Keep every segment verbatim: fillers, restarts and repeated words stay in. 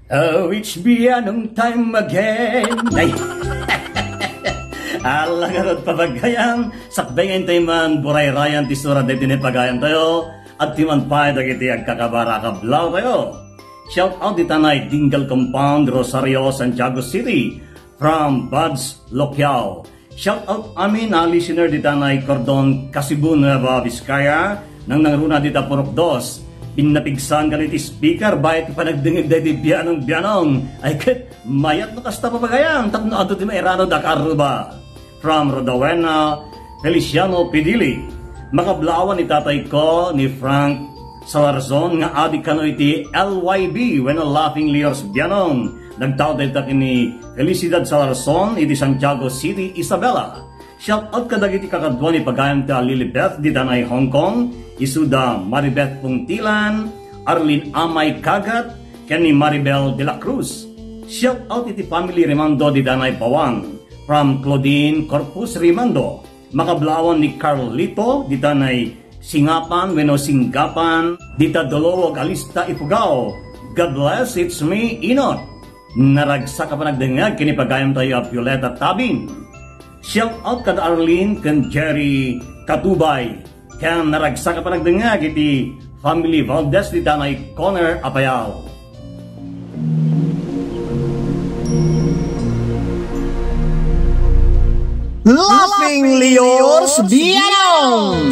Oh, it's been a time again. Ay, ala nga ron pabagayam, sakbengen tayo man buray-rayan ti sura de tinipagayan tayo, at timan pa dagiti agkakabara kablaw tayo. Shout out di tanay Dingle Compound, Rosario, Santiago City, from Buds Lokyao. Shout out amin na listener di tanay Cordon, Kasibu, Nueva Vizcaya, nang nangruna di tapurok dos. Pinapigsan ka niti speaker, bayat ipanagdingig dahil bianong-bianong. Ay kat, mayat na kasta papagayang, tapno ato di mairano da karuba. From Rodawena, Feliciano Pidili. Makablawan ni tatay ko, ni Frank Salarzon, nga adik kano iti L Y B, when a laughing Leos bianong. Nagtao dahil takin ni Felicidad Salarzon, iti Santiago City, Isabela. Shout out ka dagiti kakadwa ni pagayam ta Lilibeth di Danay, Hong Kong, isuda Maribeth Pungtilan, Arlene Amay Kagat, ken ni Maribel de la Cruz. Shout out iti family Rimando di Danay Bawang, from Claudine Corpus Rimando. Makablawan ni Carlito di Danay Singapan, Weno Singgapan, dita Dolowog Alista Ifugao. God bless, it's me, Inot. Naragsa ka pa nagdangag kini pagayam tayo Violeta Tabin. Shout out kad Arlene kan Jerry Katubay. Kan naragsa ka pa nagdangag iti family Valdez di Danay Conner Apayao. Laughing Leos Bianong.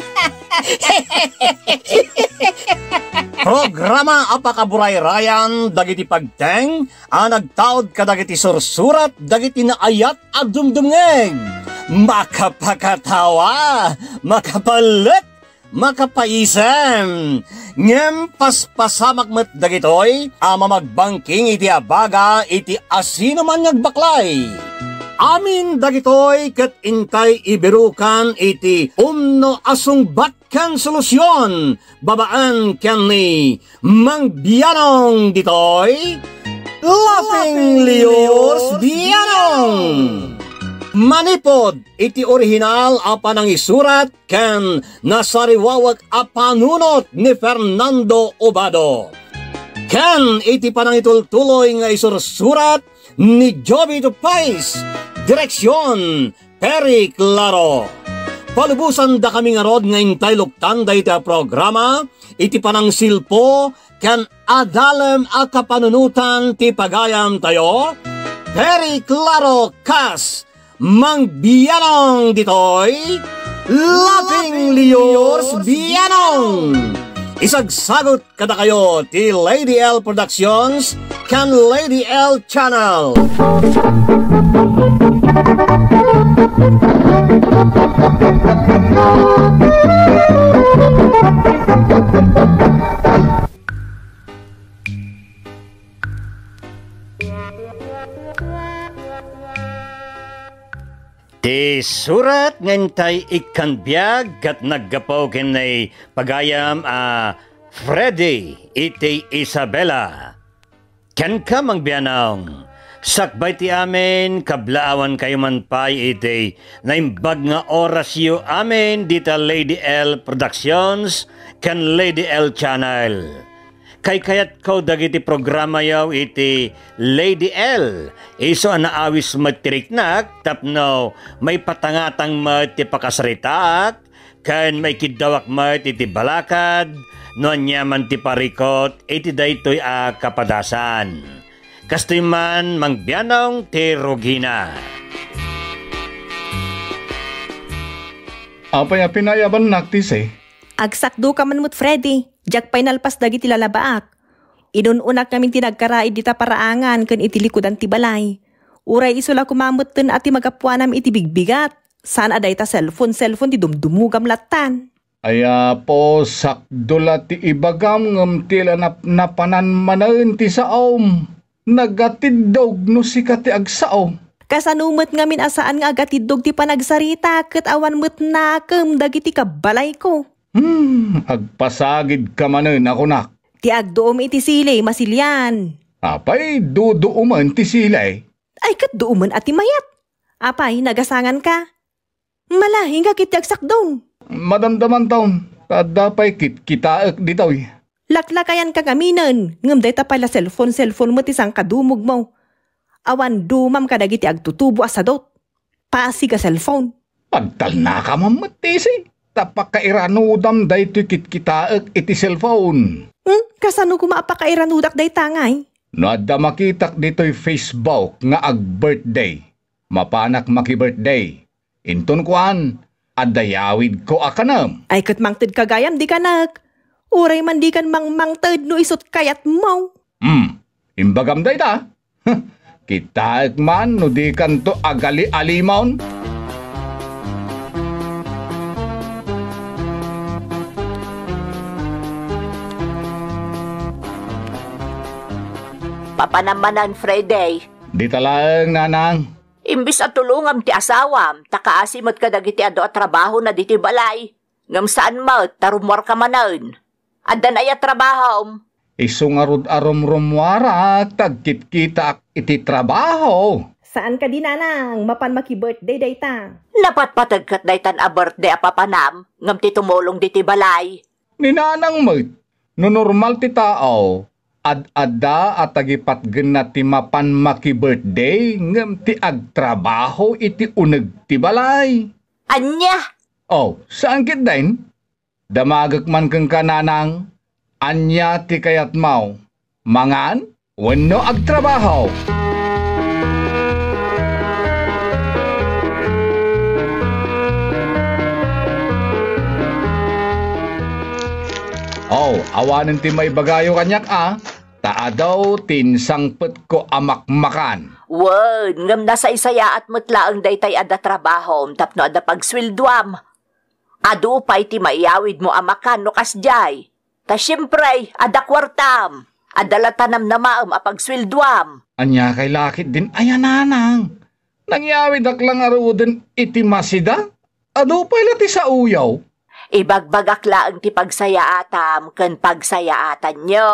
Programa apakaburay-rayan dagiti pagteng a nagtaod ka dagiti sursurat dagiti naayat a dumdumngeg. Makapakatawa, makapalit, makapaisem. Ngem paspasamak met dagitoy a mamagbangking iti abaga iti asino man nagbaklay. Amin dagitoy ket intay ibirukan iti umno asung batkan solusyon babaan ken ni Mang Bianong ditoy Laughing Leos Bianong. Manipod iti orihinal a panang isurat ken nasariwawag a panunot ni Fernando Obado. Ken iti panang itultuloy nga isursurat ni Joby Tupais. Direksyon, Perry Claro. Palubusan da kami nga rod nga intay luktan da iti programa, iti panang silpo, kan adalem a kapanunutan ti pagayam tayo, Perry Claro Kas, Mang Bianong ditoy, Laughing Leos Bianong. Isagsagot kada kayo ti Lady L Productions, kan Lady L Channel. Ti surat ngantay ikan biag kat naggapaw kinay pagayam a Freddy iti Isabela. Ken ka Mang Bianong, sakbay ti amin kablaawan kayo man pay iti naimbag nga orasyo amin dita Lady L Productions ken Lady L Channel. Kay kayat ko dagiti programa yaw iti Lady L. Iso anaawis matiriknak tapno may patangatang mat ti pakasaritak kan may kidawak mat iti balakad no anyaman ti parikot iti daytoy a kapadasan. Kastoy man Mang Bianong ti Rugina. Apay a pinayaban naktis eh. Agsakdo ka man mo't Freddy. Jak pay nalpas dagiti lalabaak. Inununak namin tinagkaraid dita paraangan ken iti likudan ti balay. Uray isula kumamot ten ati magapuanam iti bigbigat. Saan aday ta cellphone cellphone ti dumdumugam latan. Aya po sakdula ti ibagam ngem tila nap napanan manaen ti saom. Nagatidog no sikat ti agsaom. Kasanumot ngamin asaan nga agatidog ti panagsarita ket awan met nakem dagiti kabalay ko. Hmm, agpasagid ka manen ako nak. Ti agdoom iti silay masilyan. Apay, duduuman ti silay. Ay kat duuman ati mayat. Apay, nagasangan ka. Malahing ka kiti agsakdong. Madamdaman taon, kadapay kit kitaek ditaw. Laklakayan ka kaminan, ngam day ta pala cellphone-cellphone mo tisang kadumog mo. Awan dumam ka dagiti agtutubo asadot. Pasi ka cellphone. Pagtal na ka mamatisi. Tapak kairanudam day to kitkitaak iti cellphone. Hmm, kasano kumapakairanudak day tangay? No adda makitak dito'y Facebook nga ag-birthday. Mapanak maki-birthday. Inton kuan, adayawid ko akanam. Ay kat mangtid kagayam di kanak. Uray man di kan mang mangtid no isot kayat mo. Hmm, imbagam day ta. Kitaak man no di kan to agali-alimon. Papanamanan, Friday. Di talaang nanang. Imbis at tulungam ti asawam, takaasimot ka dagiti ado at trabaho na diti balay. Ngam saan mo, tarumwar ka manan. Addan ay at trabaho. Isungarod arom rumwara, tagkit kita iti trabaho. Saan ka di nanang? Mapan maki-birthday day ta. Napat patagkat daytan a birthday a papanam, ngam ti tumulong diti balay. Ninanang mo, no normal ti tao, ad-ada at agipat na ti mapan maki-birthday ngam ti agtrabaho iti uneg ti balay. Anya? Oh, saan kit dain? Damagak man kang kananang, anya ti kayat mau. Mangan, wenno agtrabaho. Oh, awanan ti may bagayo kanyak ah. Taa daw tinsangpet ko amakmakan. Wen, ngam nasa isaya at mutlaang daytay ada trabaho, tapno ada pagswilduam. Adu pa'y ti maiyawid mo amakan no kasjay. Ta siyempre, ada kwartam. Adala tanam na maam apagswilduam. Anya kay lakit din ayananang. Nangyawid aklang aruden iti masida? Adu pa'y lati sa uyaw. Ibagbagak laang ti pagsayaatam ken pagsayaatan nyo.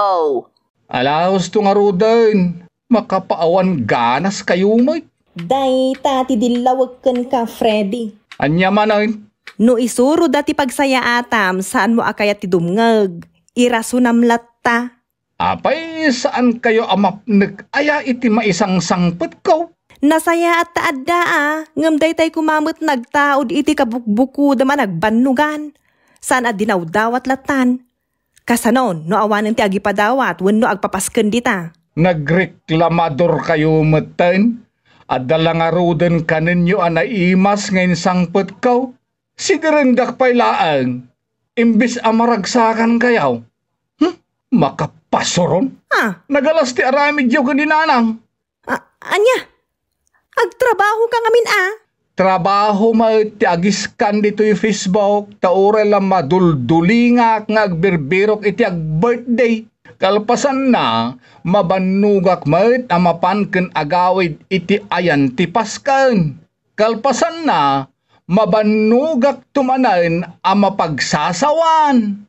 Alaos tong aruden. Makapaawan ganas kayo mo. Day tati dilawag kan ka, Freddy. Anya manoy. No isuro dati pagsayaatam saan mo akayat ti dumngag. Irasunam latta. Apay saan kayo amapnag aya iti maisang sangpet ko? Nasaya at taadda ah. Ngam day tay kumamot nagtaod iti kabukbuku dama nagbannugan. Saan at dinawdawat latan. Kasanon, no awanan ti agipadawat, wenno agpapasken dita. Nagreklamador kayo meten? Adalang aruden kaninyo anaimas ngayon sangpet ko? Sidirendak pa'y laang, imbis amaragsakan kayaw. Hm? Makapasoron? Ah, Nagalas ti aramid yaw kaninanang. ah, anya? Agtrabaho ka ngamin ah. Trabaho mo ti agiskan dito yung Facebook, taure lang maduldulingak nga agbirbirok iti ag-birthday. Kalpasan na, mabanugak mo amapan ken agawid iti ayan ti paskan. Kalpasan na, mabanugak tumanan ang mapagsasawan.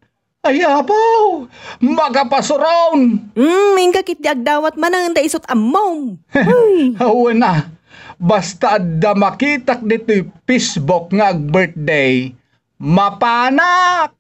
Ayapaw, magapasuron. Hmm, mingka kit di agdawat manang da isot amom. Hey. Hawa na, basta da makitak dito'y Facebook nga birthday, mapanak!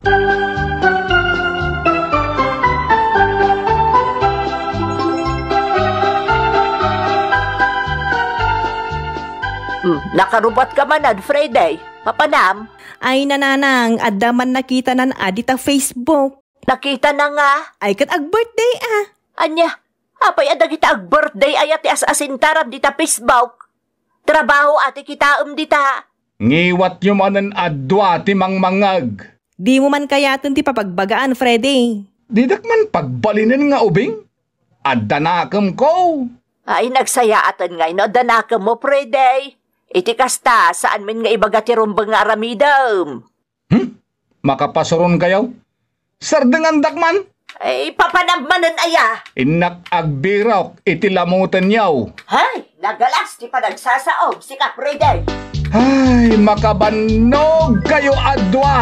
Hmm, nakarubat ka man ad Friday. Papanam, Ay nananang, addaman nakita nan adita Facebook. nakita na nga. Ay kat ag-birthday ah. Anya, apay adag kita ag birthday ayat ti as-asintaram dita Facebook. Trabaho ati kita um dita. Ngiwat yung manan adwa ti mangmangag. Di mo man kayaton ti papagbagaan, Freddy. Didak man pagbalinin nga ubing. Addanakam ko. Ay nagsayaatan ngay no danaka mo Friday. Iti kasta saan min nga ibaga ti rumbang nga aramidam. Hmm? Makapasuron kayo? Sardengan dakman? Ay papanagmanan aya. Inak agbirok iti lamutan yaw. Hay, nagalas ti panagsasaob si ka Friday. Ay, makabanog kayo adwa.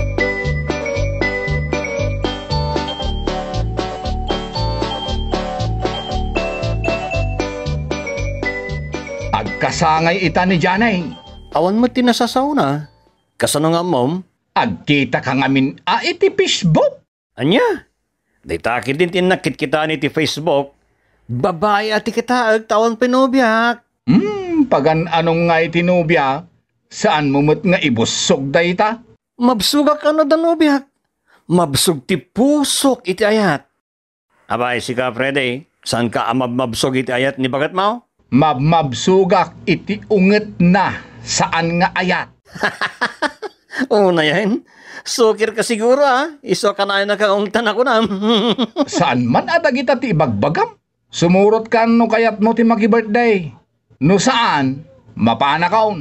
Agkasangay ita ni Janay. Awan mo tinasasaw na. Kasano nga mom? Agkita ka ngamin a iti Facebook. Anya? Ditakin din tinakit kita ni ti Facebook. Babae ati kita ag tawon pinubyak. Hmm, pagan anong nga itinubya? Saan mo mo't nga ibusog dayta? Mabsugak ka na danubyak. Mabsug ti pusok iti ayat. Abay, si ka, Freddy, saan ka amabmabsog iti ayat ni bagat mo? Mabmabsugak iti unget na saan nga ayat. Oo na yan. Sukir ka siguro ah. Iso ka na nakaungtan ako na. Saan man adag ita ti ibagbagam? Sumurot ka no kayat mo ti maki-birthday. No saan? Mapana kaon.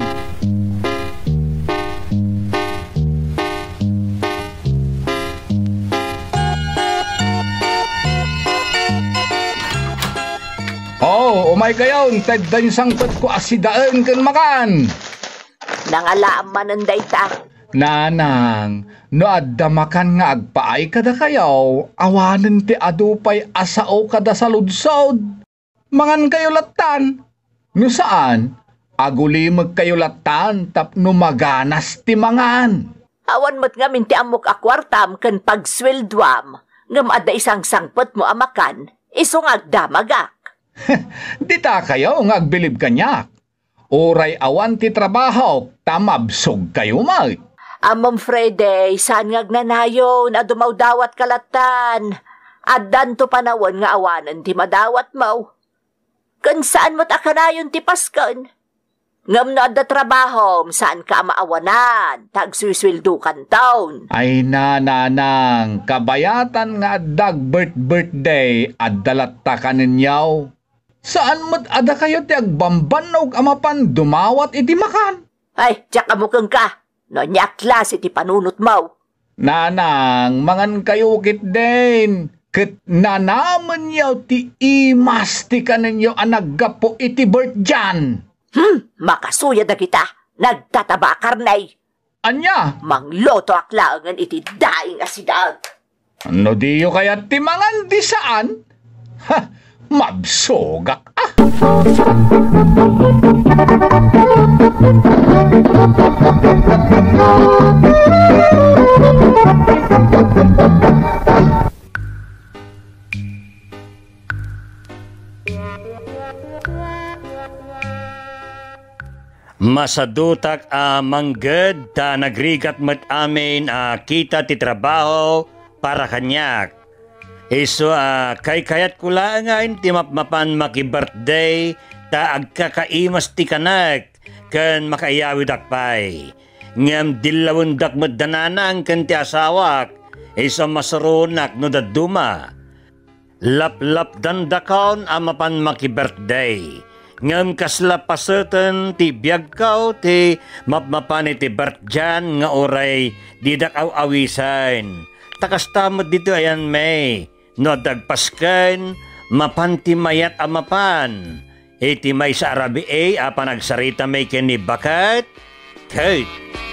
Oh, umay kayon, ted dayon sangpet ko asidaan kan makan. Nangalaam man ang dayta. Nanang, no adda makan nga agpaay kada kayaw, awanen ti adupay asao kada sa ludsod. Mangan kayo latan. No saan? Agulimag kayo latan tapno maganas ti mangan. Awan mo't nga minti amok akwartam kan pagswelduam. Ngam adda isang sangpet mo amakan, isong agdamagak. Dita kayo nga agbilib kanyak. Oray awan ti trabaho, tamabsog kayo mag. Amom Frede, saan nga agnanayon, adumaw dawat kalatan. Addan to panawon nga awanan ti madawat mo. Kan saan mo't akanayon ti paskan? Ngam no adda trabaho, saan ka maawanan, tagsuswildukan taon. Ay nananang, kabayatan nga addag birth-birthday, addalatta ka ninyaw. Saan mo't ada kayo ti agbamban na amapan dumawat iti makan? Ay, tiyak amukang ka. No nyaklas iti panunot mo. Nanang, mangan kayo kit din. Kit nanaman yaw ti imas ti kaninyo anaggapo iti birth dyan. Hmm, makasuya na kita. Nagtataba karnay. Anya? Mangloto aklaangan iti daing asidag. Ano diyo kaya ti mangan di saan? Ha, mabsogak ah. Masadutak a uh, mangged ta nagrigat met amin a uh, kita ti trabaho para kanyak. Iso a uh, kay kayat kula nga inti mapmapan maki-birthday ta agkakaimas ti kanak ken makayawid akpay. Ngem dilawon dak met dananang ken ti asawak. Iso masarunak no daduma. Lap-lap dandakaon a mapan maki-birthday. Ngam kasla paseten ti biyagkaw ti mapmapan iti birthday nga oray didakaw awisan. Takastamot dito ayan may. No dagpasken mapanti mayat amapan. Iti may sa arabi ay apa nagsarita may kini bakat. Kate.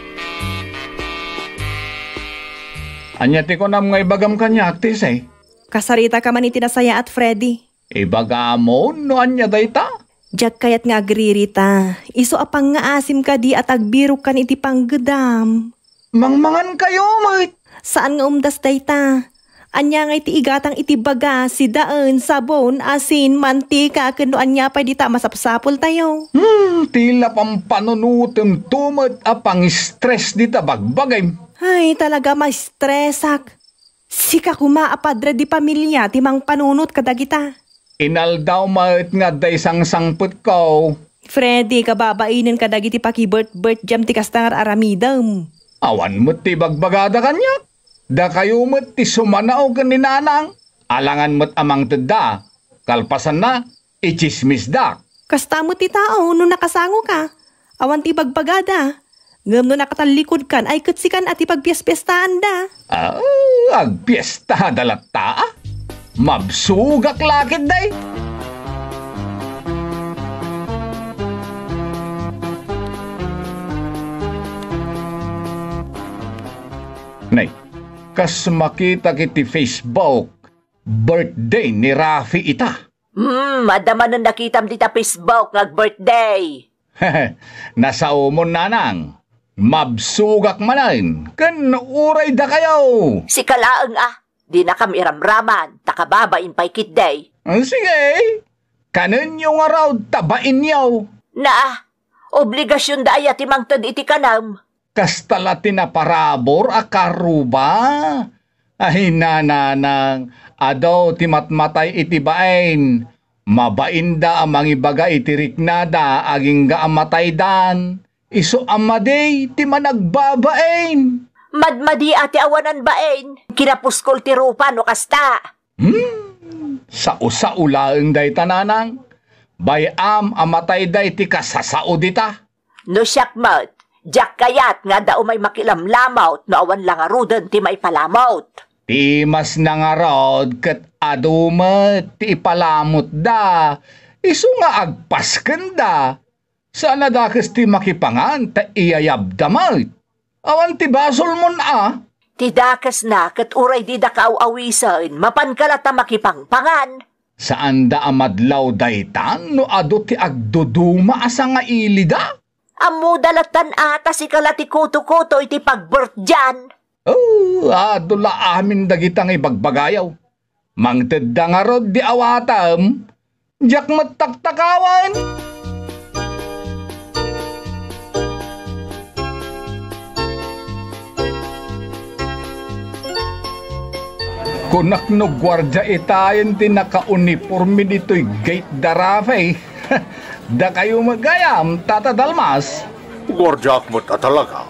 Anya ti ko nam nga ibagam kanya aktis eh. Kasarita ka man iti nasaya at Freddy. Ibagamon no anya dayta? Diyak kayat nga agririta. Iso apang nga asim ka di at agbirok kan iti panggedam. Mangmangan kayo mait. Saan nga umdas dayta? Anya nga iti igatang iti baga, si daan, sabon, asin, mantika, kano anya pa di ta masapsapol tayo. Hmm, tila pang panunutem tumat apang stress di ta bagbagay. Ay, talaga ma-stressak. Sika kumaapadra di pamilya, timang panunot kadagita. Inaldaw mait nga day sang sangput ko. Freddy, kababainin kadagiti paki-bert-bert jam ti kastangar aramidam. Awan mo ti bagbagada kanya. Da kayo mo't ti sumanaw ka ni nanang. Alangan mo't amang teda. Kalpasan na, ichismis da. Kasta mo ti tao, no nakasango ka. Awan ti bagbagada. Ngam no nakatalikod kan, ay kutsikan at ipagpies-piestaan da. Ah, agpiesta dalata ah. Mabsugak lakid day. Nay, kas makita kiti Facebook, birthday ni Rafi ita. Hmm, madama na nakitam dita Facebook ngag-birthday. Nasa umon nanang, mabsugak manan, kan uray da kayo. Si kalaang ah, Di na kami ramraman, takababain pa'y kitday. Sige, kanan nyo nga raw tabain nyo. Na, obligasyon da ay timangtod iti kanam. Kastala tinaparabor akaruba. Ay nananang, adaw timatmatay iti bain. Mabainda amang ibaga iti riknada, aging gaamatay dan. Iso amaday, ti managbabain. Madmadi ati awanan bain, kinapuskol ti rupa no kasta. Hmm, sa-usa ulaeng day tananang. Bayam amatay day ti kasasao dita. No syakmat, jak kayat nga da umay makilamlamaut no awan lang aruden ti may palamaut. Ti mas nangarod ket adumet ti ipalamot da. Isu nga agpasken da. Sana dakes ti makipangan ta iyayab damay. Awan ti basol mon a. Ti dakas na ket uray di da kaaw-awisan, mapankalata makipangpangan. Saan da amadlaw daytan no ado ti agduduma asa nga ilida? Amu dalatan ata si kalati kuto-kuto iti pagbert dyan. Oh, ado la amin dagitang ibagbagayaw. Mangted da nga rod di awatam. Diyak matagtakawan. Kunak no gwardya itayan ti naka-uniforme dito'y gate darafay. Da kayo magayam, Tata Dalmas. Gwardya mo ta talaga.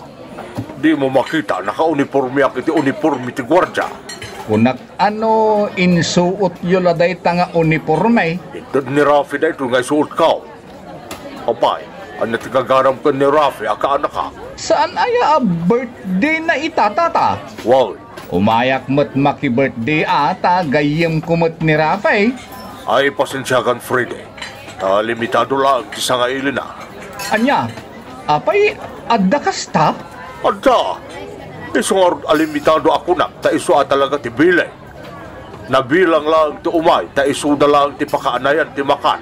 Di mo makita naka-uniforme ak iti uniforme ti gwardya. Kunak ano insuot yo laday ta nga uniforme. Itod ni Rafi da ito nga isuot ka. Apay, ano ti kagaram ka ni Rafi aka anak ka? Saan aya a birthday na itatata? Wow. Umayak mo't maki-birthday ata, gayem kumot ni Rafi. Ay pasensyakan Friday. Ta limitado lang ti sangaili na. Anya, apay adda kasta? Adda, iso nga alimitado ako na, ta iso at talaga ti bilay. Nabilang lang ti umay, ta iso na lang ti pakaanayan ti makan.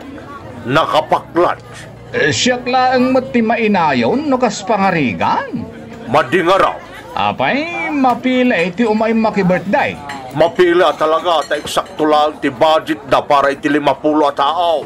Nakapaklanch. Eh, siyak lang mo't ti mainayon no kas pangarigan. Madingaraw. Apay, mapila iti umay maki-birthday. Mapila talaga ta eksakto lang ti budget na para iti limapulo a tao.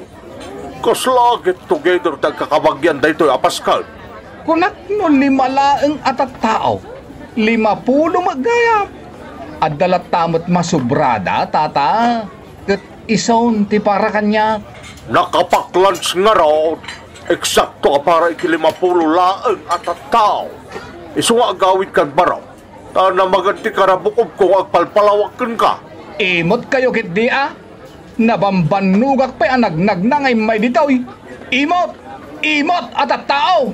Kaslagit together tagkakabagyan da ito'y apaskal. Kunak no lima laeng atat tao. Lima pulo magayam. At dalat tamot masubrada, tata. Kat isaon ti para kanya. Nakapaklunch nga raw. Eksakto para iti limapulo laeng atat tao. Isu nga agawid kan baraw. Ta na maganti ka na bukob kung agpalpalawakan ka. Imot kayo kit di ah. Nabambanugak pa anagnag na ngay may ditoy. Imot! Imot at at tao!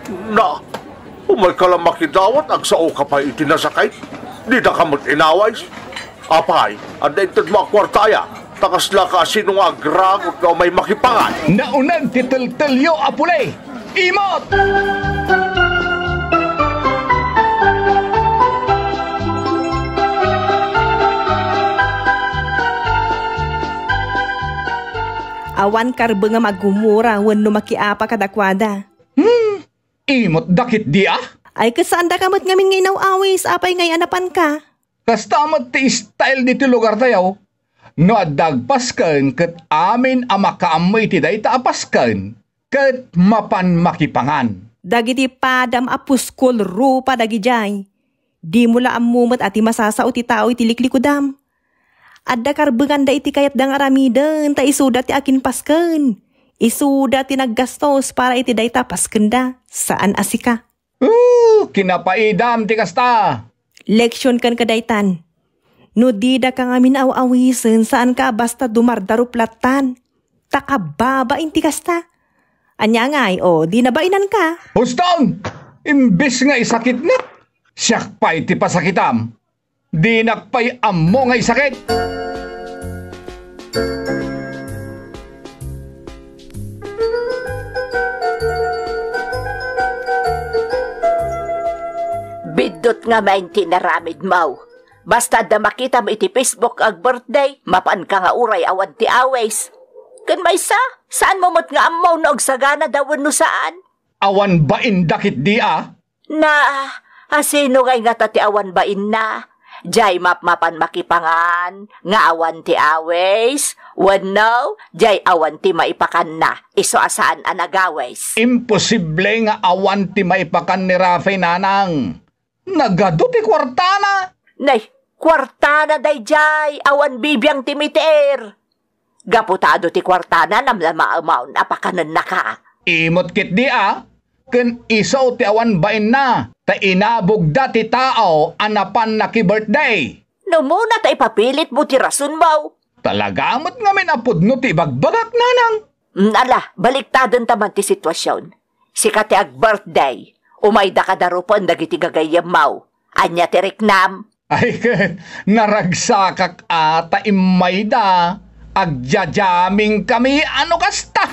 Na, umay ka lang makidawat ag sao ka pa itinasakay. Di na ka mo't inaway. Apay, anda itad mo akwartaya. Takas la ka sino nga agragot na may makipangan. Naunag titil-tilyo apulay. Imot! Awan karbe nga magumura wenno makiapa kadakwada. Hmm, imot dakit di ah? Ay kasaan da kamot ngamin ngay nawawis apay ngay anapan ka. Kastamat ti style dito lugar tayo. No adagpasken ket amin ama kaamoy ti dayta apasken ket mapan makipangan. Dagiti padam apuskol rupa dagijay. Di mula amumot ati masasao ti tao iti liklikudam. Adda karbengan da iti kayat dang aramiden ta isuda ti akin pasken. Isuda ti naggastos para iti dayta pasken da. Saan asika? Uh, kinapaidam ti kasta. Leksyon kan kadaytan. No di da ka ngamin aw-awisen saan ka basta dumardaru platan. Takababain ti kasta. Anya ngay o di nabainan ka. Huston! Imbis nga isakit na. Siyak pa iti pasakitam. Di nakpay ammo nga isakit. Bidot nga main tinaramid mau. Basta da makita mo iti Facebook ag birthday, mapan ka nga uray awan ti aways. Kan may sa, saan mo mot nga amaw no og sagana dawon no saan? Awan ba indakit di ah? Na, asino ngay nga tati awan ba inna? jay mapmapan makipangan, nga awan ti awes, wano, jay awan ti maipakan na, iso asaan anagawes. Imposible nga awan ti maipakan ni Rafael nanang. Nagado ti kwartana. Nay, kwartana day jay, awan bibiyang ti miter. Gaputado ti kwartana namlama amaun apakanan na ka. Imot kit di ah. Ken iso ti awan bain na. Ta inabugda ti tao anapan na ki birthday. No muna ta ipapilit mo ti rason mo. Talagamot nga min apod no ti bagbagak nanang. Nala, baliktadan taman ti sitwasyon. Sika ti ag birthday. Umayda ka darupan dagiti gagayam mau. Anya ti riknam. Ay, naragsakak ata imayda. Agjajaming kami ano kasta.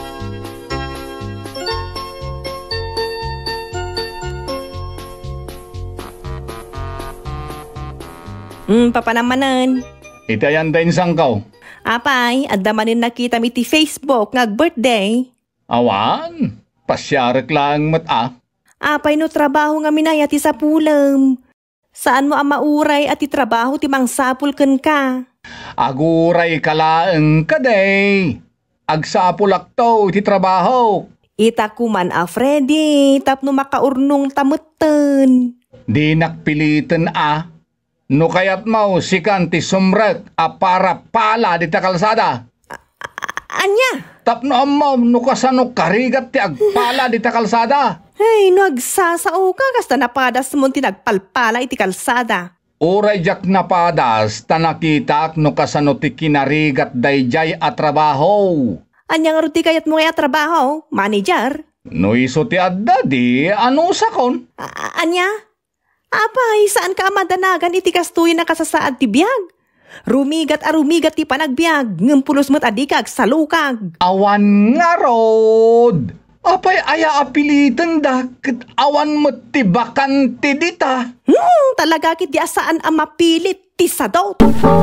Hmm, papanamanan. Itayan din sangkaw. Apay, adamanin nakita mi ti Facebook nga birthday. Awan, pasyarik lang mat ah. Apay no trabaho nga minaya ti sapulam. Saan mo ang mauray at ti trabaho ti mangsapul ken ka? Aguray kalaeng kaday. Agsapulak to ti trabaho. Itakuman a Freddy, tapno makaurnong tamutten. Di nakpilitan ah. No kayat mau sikan ti sumrek a para pala di ta kalsada. Anya? Tapno amaw no kasano karigat ti agpala di ta kalsada. Ay, no agsasao ka kasta napadas mo ti nagpalpala iti kalsada. Uray jak napadas tanakitak no kasano ti kinarigat dayjay a trabaho. Anya nga ruti kayat mo nga trabaho, manager? No iso ti adda di ano sakon? A- anya? Apay, saan ka amadanagan iti kastuyin na kasasaad ti biyag? Rumigat a rumigat ti panagbiag, ngumpulos mo't adikag salukag. Awan nga rod. Apay aya apilitan dakit awan mo't tibakan ti dita. Hmm, talaga kit di asaan ang mapilit ti sadot.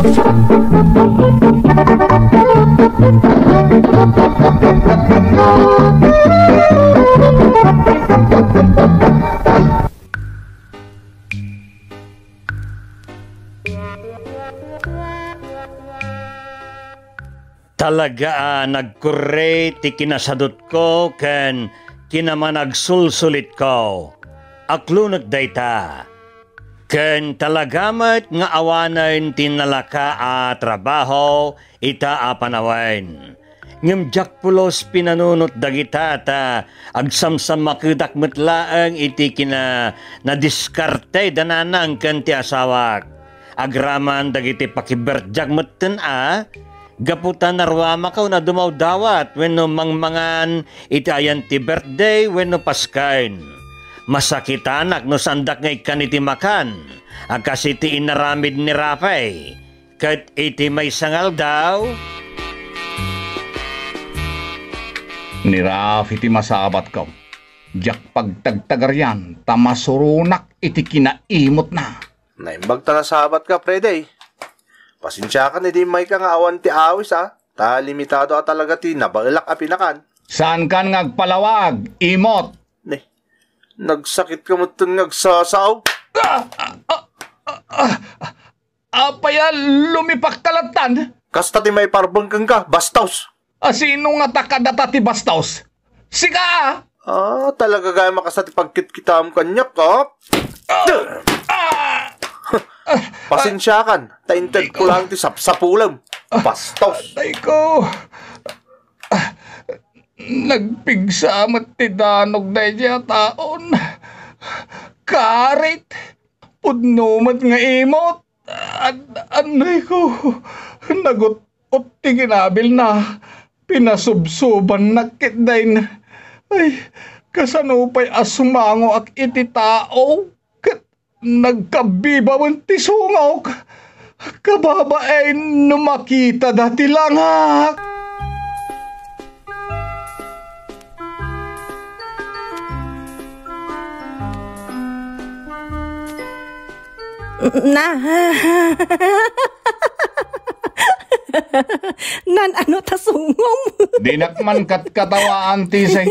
Talaga ah, nagkure ti kinasadot ko ken kinamanagsulsulit ko. Aklunot dayta. Ken talagamat nga awanan tinalaka a trabaho ita a panawen. Ngem jakpulos pinanunot dagita ta agsamsam makedak metlaeng iti kina nadiskarte dananang ken ti asawak. Agraman dagiti pakiberjak metten a gaputan narwama ka na dumaw dawat wenno mangmangan iti ayan ti birthday wenno paskain. Masakit anak no sandak nga ikan iti makan. Akas iti inaramid ni Rapay. Kat iti may sangal daw. Ni Raf iti masabat ko. Jak pagtagtagar yan, tamasurunak iti kinaimot na. Naimbag ta na sabat ka, Friday. Pasensya ka na di may kang awan ti awis ah. Ta limitado at talaga ti nabalak a pinakan. Saan kan ngagpalawag, imot? Ne, nagsakit ka mo itong nagsasaw. Ah, ah, ah, ah, ah, apaya lumipak kalatan. Kasta ti may parbang kang ka, bastaws. Ah, sino nga takadata ti bastaws? Siga! Ah, talaga gaya makasta ti pagkit-kitam kanyak ka. Ah, ah, Pasensya kan, tainted ko lang ti sapsapulam. Bastaws. Ay ko. Ah, nagpigsamat ti danog na siya taon. Karit. Pudnumat nga imot. At anay ko. Nagutot ti ginabil na. Pinasubsuban na kitdain. Ay, kasanupay asumango ak iti tao. Kat nagkabibawan ti sungaw. Kababae numakita dati langak. Na. Nan ano ta sungom? Dinakman kat katawaan tisay.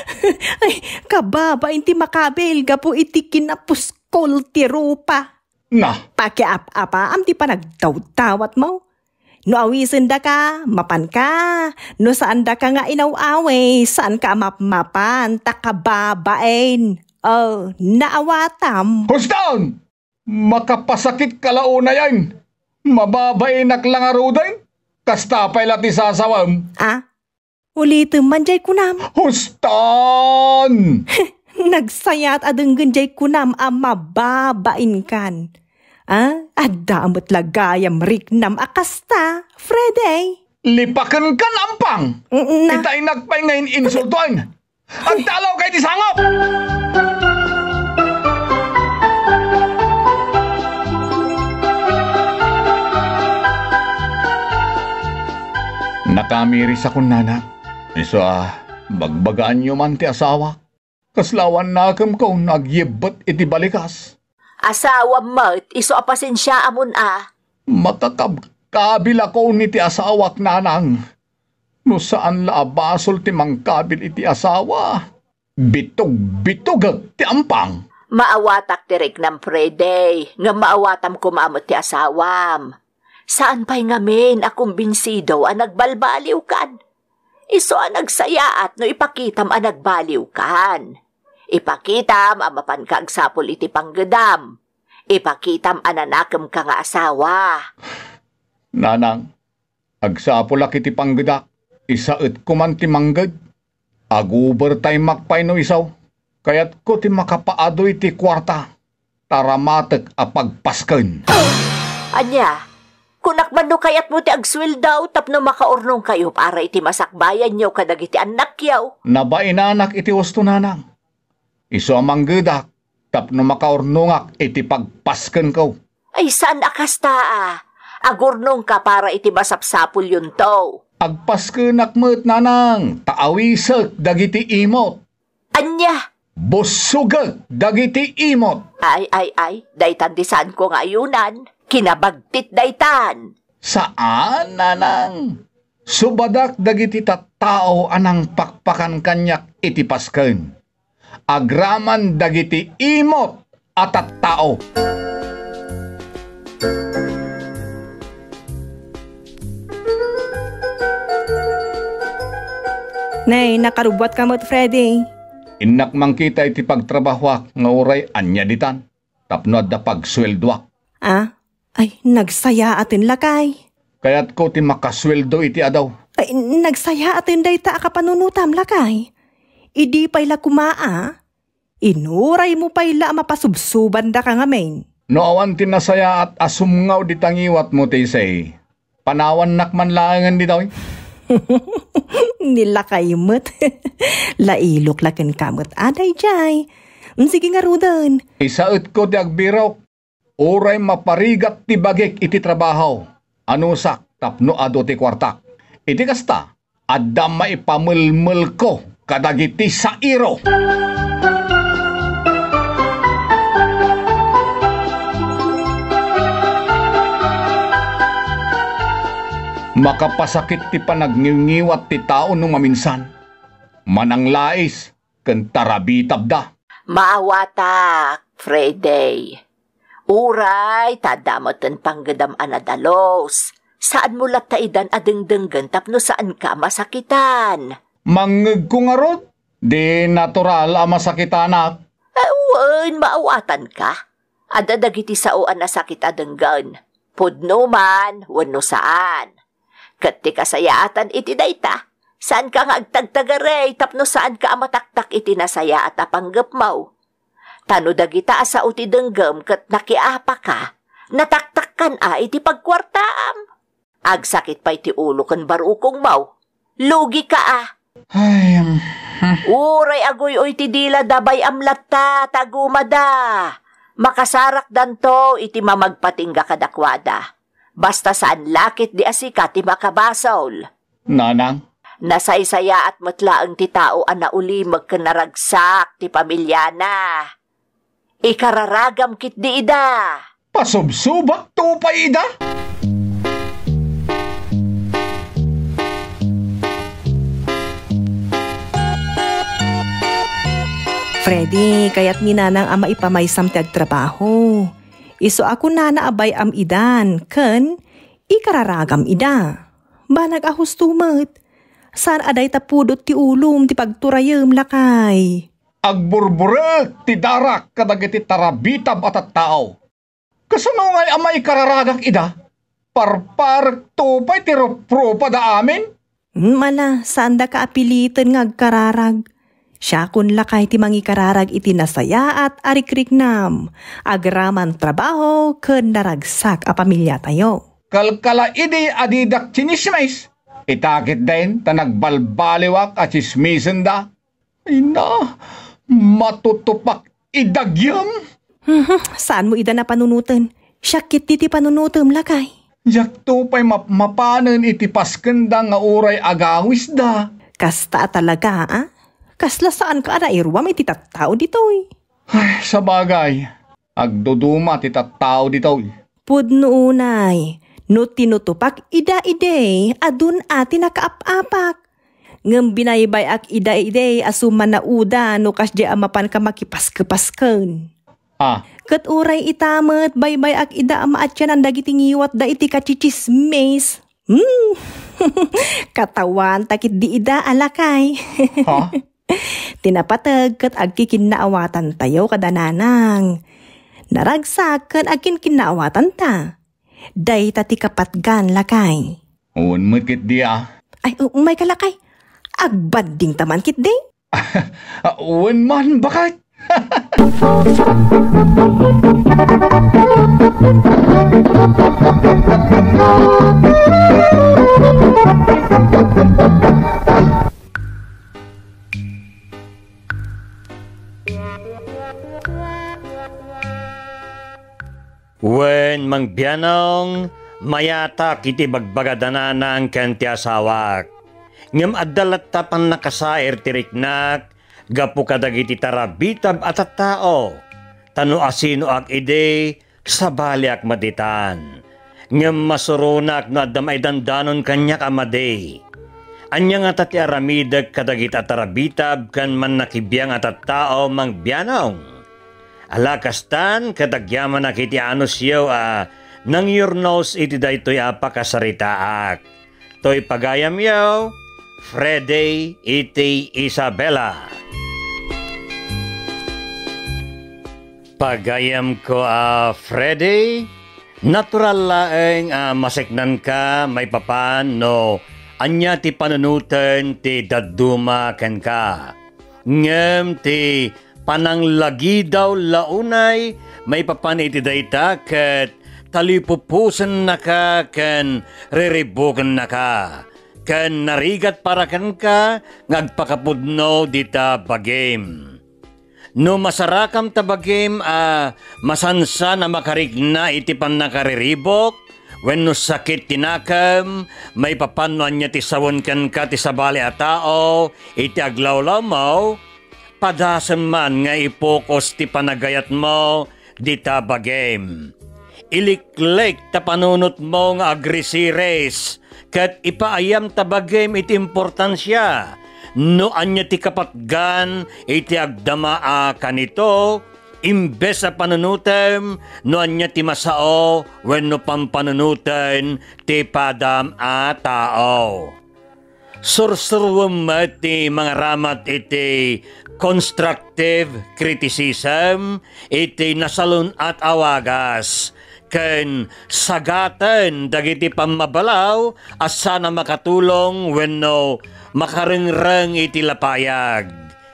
Ay, kababa inti makabil gapo iti kinapuskol ti rupa. Na, Pakiap-apa am ti pa nagtawat mo. No awisin da ka, mapan ka. No saan da ka nga inaw-away, saan ka map-mapan, takababain. Oh, naawatam. husdan! Makapasakit kalauna yan. Mababainak lang aruday. Kastapay lati sasawam. Ah, ulitin man jay kunam. Husdan! Nagsayat adeng genjay kunam ang mababain kan. Ah, adda amot lagayam riknam akasta, Frede. Lipakan kan ampang. Mm, Na, Kita inagpay ngayon insultuan. Ang talaw kay disangop! Nakamiris akong nana. Iso ah, bagbagaan nyo man ti asawa. Kaslawan na akam ko nagyebot iti balikas. Asawa mo't, iso apasensya amon ah. Makakabkabil ako ni ti asawak nanang. No saan laabasol ti mangkabil iti asawa. Bitog-bitog ti ampang. Maawatak tirik ng Frede, nga maawatam kumamot ti asawam. Saan pa'y ngamin akong binsido ang nagbalbaliw kan? Iso ang nagsayaat no ipakitam ang nagbaliw kan. Ipakitam ang mapankag sapol iti panggedam. Ipakitam ang nanakam ka nga asawa. Nanang, agsapulak iti panggedak. Isaet ko man ti mangged. Aguber tay makpay no isaw. Kayat ko ti makapaado iti kwarta. Taramatek a pagpasken. Anya, kunakman no kayat mo ti agswil daw tapno makaurnong kayo para iti masakbayan nyo kadag iti anak yaw. Nabainanak iti wasto nanang. Iso ang manggedak. Tapno makaurnongak iti pagpasken ko. Ay saan akasta ah? Agurnong ka para iti masapsapul yun to. Agpaskenak met nanang. Taawisek dagiti imot. Anya, Busugek dagiti imot. ay ay ay, daytan di saan ko nga ayunan. Kinabagtit daytan. Saan, nanang? Subadak dagiti tattao anang pakpakan kanyak iti pasken. Agraman dagiti imot at tattao. Nay, nakarubot ka mo't, Frede. Inak mang kita iti pagtrabahwak nga uray anya ditan. Tapno da pagsweldoak. Ah, ay, nagsaya atin lakay. Kayat ko ti makasweldo iti adaw. Ay, nagsaya atin day ta akapanunutam lakay. Idi pa'y la kumaa. Inuray mo pa'y la mapasubsuban da ka ngamin. No awan tinasaya at asumngaw di tangiwat mo ti say. Panawan nakman langan di daw. Nilakay mo't. Lailok laken kamot aday jay. Sige nga rudan. Isaet ko ti agbiraw. Uray maparigat ti bagek iti trabaho. Anusak tapno ado ti kwartak. Iti kasta, adda maipamulmul ko kadagiti sa iro. Makapasakit ti panagniwngiwat ti tao nung maminsan. Mananglais, ken tarabitab da. Maawatak, Frede. Uray, tadamoten panggedam anadalos. Saan mo lataidan adengdenggen tapno saan ka masakitan? Mangeg ko nga rod, di natural a masakitanak. Awan, maawatan ka. Ada dagiti saoan na sakit adenggan. Pudno man, wano saan. Kat ti kasayaatan iti dayta. Saan ka nga agtagtagaray tapno saan ka amataktak iti nasaya at apanggap mo. Tano dagita asa uti denggam kat nakiapa ka. Nataktak kan a iti pagkwartaam. Agsakit pa iti ulo kan barukong mo. Lugi ka ah. Ay, um, Uray agoy oy ti dila dabay amlata tagumada. Makasarak danto iti mamagpatingga kadakwada. Basta saan lakit di asika ti makabasol. nanang, Nasaysaya at matlaang ti tao ang naulimag ka naragsak ti pamilyana. Ikararagam kit di ida. pasubsubak tupay ida. Freddy, kaya't ni nanang ama ipamaysam ti agtrabaho. Iso ako na naabay am idan, ken ikararagam ida. Banag ahus tumet. Saan aday tapudot ti ulum ti pagturayem lakay. Agburburek ti darak kadagiti tarabitab at at tao. Kasano ngay amay kararagak ida? Parparek tupay ti ropropa da amin? Mala, saan da ka apilitan nga agkararag? Siya kun lakay ti mangikararag iti nasaya at arikriknam. Agraman trabaho ken naragsak a pamilya tayo. Kalkala idi adidak chinismis. Itakit din ta nagbalbaliwak at chismisen da. Ina, matutupak idagyam. Saan mo ida na panunutan? Syakit ti panunutam lakay. Yak to pa'y map mapanan iti paskenda nga uray agawis da. Kasta talaga, ah? Kasla saan ka na irwam iti tattao ditoy? Ay, sa bagay, agduduma ti tattao ditoy. Pudno unay, no tinutupak ida-ide, adun ati nakaap-apak. Ngem binaybay ak ida-ide asuman na uda no kasya amapan ka makipaske-pasken. Ah, ket uray itamet baybay ak ida ama atyan ang dagiti ngiwat da iti kachichismes. Hmm. Katawan takit di ida alakay. ha? Tinapatag ket agkikin naawatan tayo kadananang. Naragsak ket agkin kinaawatan ta. Day tati kapatgan lakay. Uwan makit di ah. Ay, umay ka lakay. Agbading taman kit day. Uwan man bakit? Wen mangbianong mayata kiti bagbagadananang ken ti asawak. Ngem addalat tapan nakasair tiriknak gapu kadagiti tarabitab at at tao. Tano asino ak ide sabali ak maditan. Ngem masurunak no adamay dandanon kanya kamade. Anya nga tati aramidag kadagiti tarabitab kan man nakibiyang at at tao mangbianong. Alakastan kadagyaman nakiti anos yaw a nang yurnos iti daytoy apakasaritaak. Toy pagayam yaw, Freddy iti Isabela. Pagayam ko a uh, Freddy, natural laeng uh, masiknan ka may papan no anya ti panunutan ti daduma ken ka. Ngem ti pananglagi daw launay may papan iti dayta ket talipupusen na ka ken riribuken na ka. Ken narigat para ken ka ngagpakapudno dita bagim. No masarakam ta bagim a uh, masansa na makarigna iti panakariribok wenno sakit tinakam may papanuan niya ti sawon ken ka ti sabali a tao iti aglawlaw mo padasem man nga ipokos ti panagayat mo dita bagim. Iliklik ta panunot mo nga agresires ket ipaayam ta bagim iti importansya no anya ti kapatgan iti agdamaa kanito imbes sa panunutem no anya ti masao wenno pampanunuten ti padam a tao. Sursurwem ti mga ramat iti constructive criticism iti nasalun at awagas ken sagatan dagiti pamabalaw asa na makatulong wenno makarengreng iti lapayag.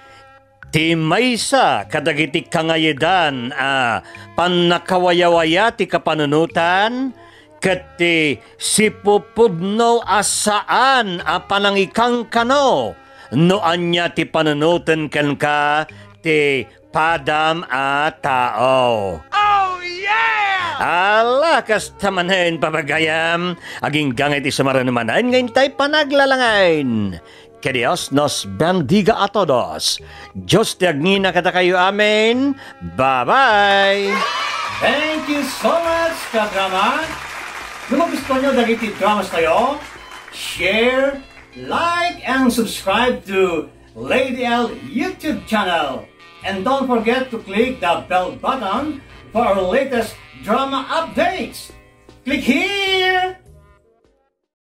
Ti maysa kadagiti kangayedan a pannakawayawaya ti kapanunutan ket ti sipupudno asaan a panangikang kano no anya ti panunutan ken ka ti padam a tao. Oh yeah! Ala kas tamanen papagayam aging gangit isumaranumanan ngayon tayo panaglalangain. Que Dios nos bendiga a todos. Diyos ti agnina kada kayo amin. Bye-bye! Thank you so much, kadrama. Kung magustuhan nyo dagiti dramas tayo, share, like, and subscribe to Lady L YouTube channel. And don't forget to click the bell button for our latest drama updates. Click here!